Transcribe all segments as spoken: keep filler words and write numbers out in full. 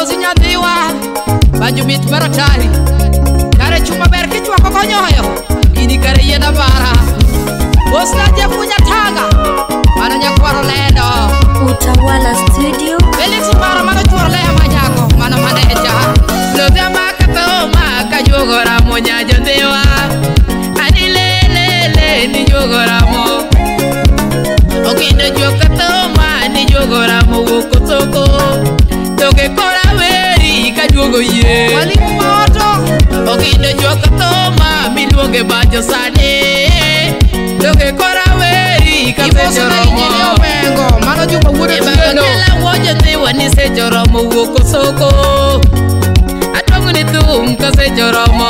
Rosi nyadhiwa banjo mit maratari kare chuma ber kichwako konyoyo ini kare yena bara Bosna jafunya tanga mana nyakwaro lendo Utawala Studio Felix bara mana chwaro le manyako mana maneja Lodha makato maka jogora monya jondewa ani le le le ni jogora mo Okindo jokato ma ni jogora mo wokotoko Toke kora weri ka jogo ye Walimu maoto Okindo jokato ma miluonge bajo sane Toke kora weri ka sejoromo Mano juma wude tieno Kela wojo thiwa ni sejoromo woko soko Atongu ni thum ka sejoromo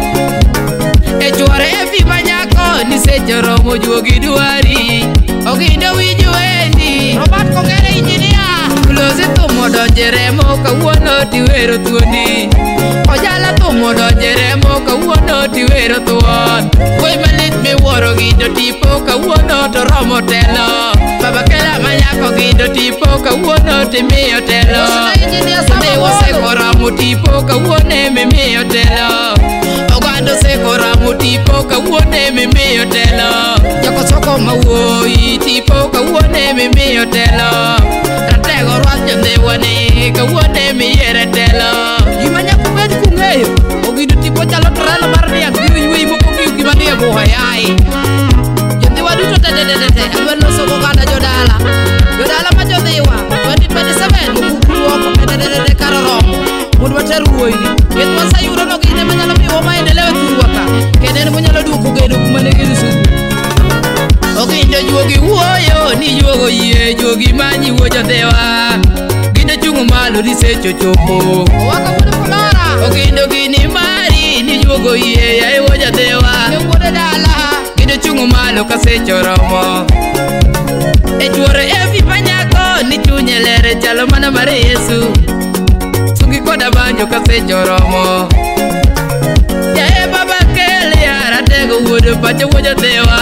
E chware e fi manyako ni sejoromo juogi duari Ogindo wiju endi Robert Kongere engineer Kulosi thumo donjeremo kawuono tiwero thuoni Ojala thumo donjeremo kawuono tiwero thuon Koi malit miwuoro gindo tipo kawuono to romo telo Baba kela manyako gindo tipo kawuono timiyo telo Dewa sekoramo tipo kawuone mimiyo telo Ogando sekoramo tipo kawuone mimiyo telo Joko soko mawoi tipo kawuone mimiyo telo Ratego rwat jondewa ni kawuone miyere telo Yimanya kubed kungeyo Ogindo tipo chalo trela mar riak Biru yui moko kiu kimanie buhayai Jondewa duto tete tete tete Alwe loso koganda jodala Jodala ma jodhiwa twenty twenty-seven Mukukuru wako tete tete tete karo romo Mundu wateru woini Yetu wasa yuro no gine manyalo miwa maendelewe turuwaka Kene ni manyalo duko geno kumane gini sugu Ogindo juogi uoyo ni juogo ye Juogi manyi uo jondewa Gindo chungu malo ni secho chopo Waka mudu kulora Ogindo gini mari ni juogo ye Ya uo jondewa Nyungude dala Gindo chungu malo ka secho romo E chuore e fi panyako ni chunye lere chalo mana mare Yesu Sungi koda banjo ka secho romo Ya e baba kele ya ratego uodo pacho uo jondewa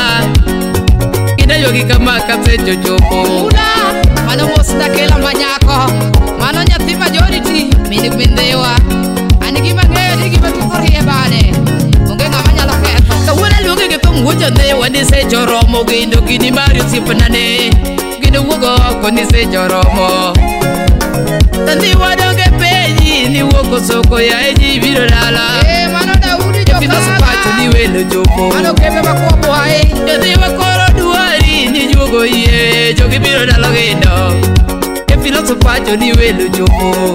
Yogi kama kasecho chopo Una Mano mosna kela manyako Mano nyathi majority Minik mindewa Anigi mange Nigi batukori ebane Munge nga manyalo keto Kawuna luge kitong wujo dewa Ni secho romo Gindo gini mari usipanane Gindo wugo oko ni secho romo Tanti wadonge peji Ni wugo soko ya eji viro lala Eh mano daudi jo Fino supacho ni welo jopo Mano kebe bakua buhai Jothi wakoro duari Ni juogo ye Jogi biro dalo gindo E filo supacho ni welo jopo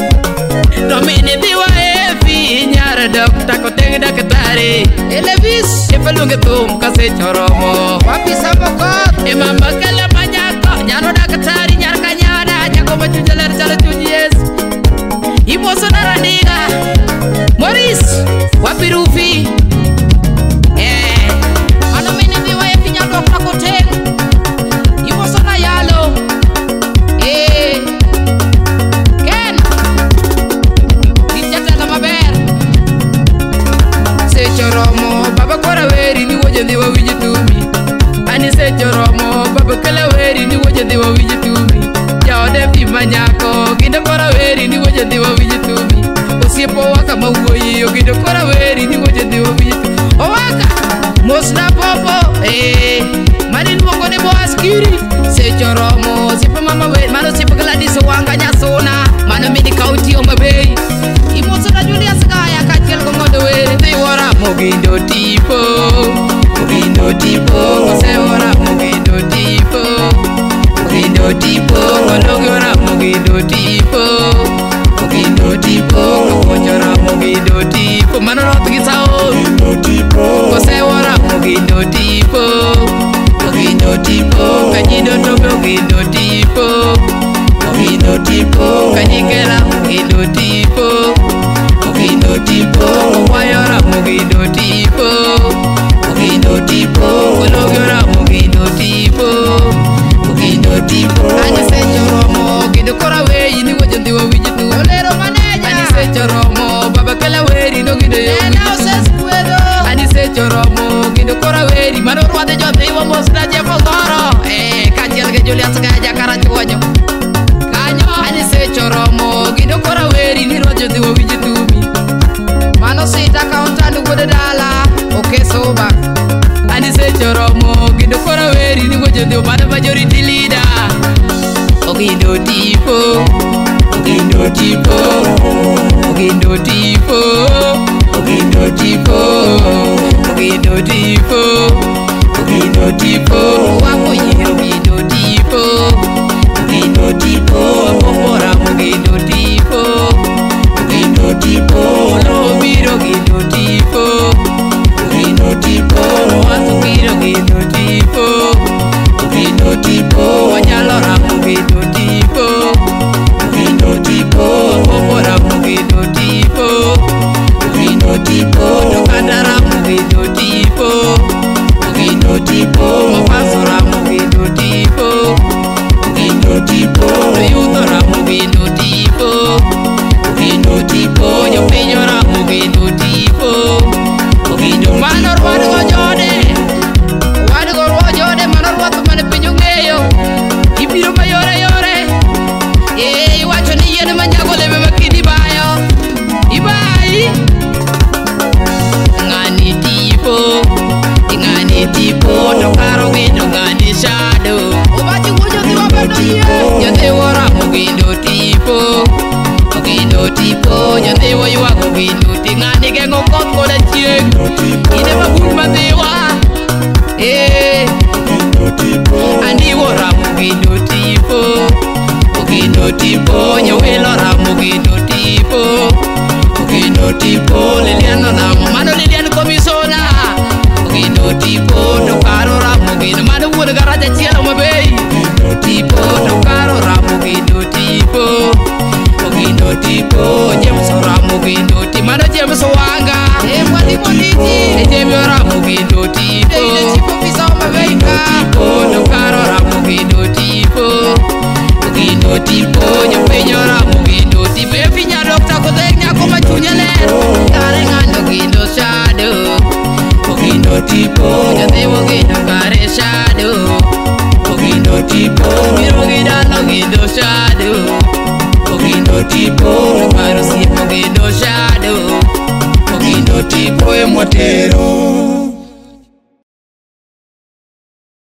Domini diwa efi Nyara dok tako teng dakatari Elevis E falunge thum kase choromo Wapi sabokot E mama kala manyako Nyano dakatari nyar kanyana Nyako machujalar chala chuji yes Imoso naraniga Maurice Wapi Rufi Eh Ano mini diwa efi nyadok tako teng Imoso na yalo Eh Ken Dijata la maber Secho romo Baba kora weri ni woje ndiwa wiji tumi Ani secho romo Baba kala weri ni woje ndiwa wiji tumi Jaode fi manyako Gindo kora weri ni woje ndiwa wiji tumi Osiepo waka mawoi Gindo kora weri ni woje ndiwa wiji tumi Owaka Mosna popo Eh Manin mongo ni bo askiri Secho romo Sipa mama weri Mano sipa Gladys wanga nyasona Mano mini kauti o mabei Imoso na Julius Kaya Kachel komodo weri Tiwara Mugindo tipo Mugindo tipo Musewara Mugindo tipo Mugindo tipo Nologiora Mugindo tipo Mugindo tipo Mukonjora Mugindo tipo Mano rotu kisao Mugindo tipo Musewara Mugindo tipo Mugindo tipo Kanyido tobe Mugindo tipo Mugindo tipo Kanyikela Mugindo tipo Mugindo tipo Wayora Mugindo tipo Mugindo tipo Nologiora Mugindo tipo Mugindo tipo Ani secho romo Gindo kora wei ni wojo ndiwa wiji tu Olero maneja Ani secho romo Baba kela weri no gindo yo Ena oses puedo Ani secho romo Gindo kora weri Mano ruade jo ndiwa mosna jefo doro Eh Kachiel ke Julius Kaya Karachuonyo Ogindo tipo, Ogindo tipo, Ogindo tipo, Ogindo tipo, Ogindo tipo, Ogindo tipo, Wapoye Ogindo tipo, Ogindo tipo, Popora Ogindo tipo, Ogindo tipo, Lobiro Ogindo tipo, Ogindo tipo, Wasukiro Ogindo tipo, Ogindo tipo, Wanyalora Ogindo tipo, Ogindo tipo, Popora Ogindo tipo, Ogindo tipo, Nokandara Ogindo tipo, Ogindo tipo, Mapasora Ogindo tipo, Ogindo tipo, Yudora Ogindo tipo, Ogindo tipo, Yopenyora Ogindo tipo, Ogindo manor wadu jode, wadu go jode manor watu mane penyungeyo, ibiro mayore yore, eh wacho ni yene manyago lebe makini bayo, ibai, ngani tipo, ngani tipo, no karo gindo ngani shadow, obachi wojo tiwa bendo ye, yande wora Ogindo tipo, Ogindo tipo, yande wo yuwa Ogindo ti ngani gengo kot kola chieng, ine mabur mandiwa, eh, andi wora Ogindo tipo, Ogindo tipo, nyawelo ram Ogindo tipo, Ogindo tipo, Liliano namo, mano Liliano komisona, Ogindo tipo, no karo ram Ogindo, mano wuoda garaja chielo mabei, tipo, no karo ram Ogindo tipo, Ogindo tipo, James ram Ogindo tipo, mano James wanga, eh mwadi mwanditi, eh James ram Ogindo tipo, eh tipo pisa mabei tipo, no karo ram Ogindo tipo, Ogindo tipo, nyopenyo ram Ogindo tipo, eh pinya dokta kodek nyako machunya lero, kare ngando Ogindo shadow, Ogindo tipo, jate Ogindo kare shadow, Ogindo tipo, miro gidano Ogindo shadow, Ogindo tipo, karo si Ogindo shadow, Ogindo tipo, e motero.